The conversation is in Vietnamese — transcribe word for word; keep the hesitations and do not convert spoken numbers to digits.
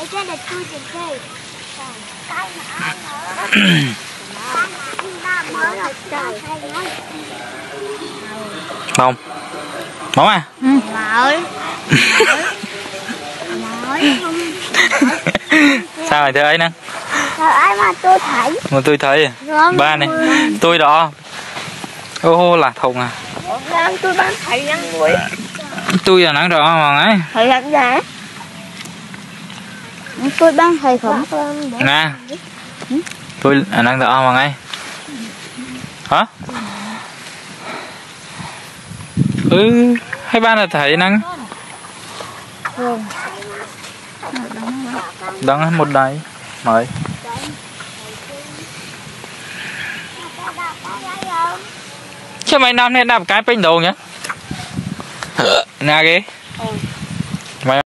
Ở trên là tôi trên đây. Cái Bông Bông à? Ừ. Mỏi. Mỏi không. Sao rồi thưa ấy nè? Trời ơi mà tôi thấy. Mà tôi thấy ba này. Tôi đó. Ô là thùng à. Tôi bán thấy ăn muối. Tôi là nắng rõ mà ấy. Thầy làm gì? Tôi bán thầy không. Nè. Tôi là nắng rõ mà ấy. Hả? Ừ, hai ba là thấy nắng. Đắng một đáy mới. Chứ mày năm nay đạp cái bánh đồ nhá. Nè ghê.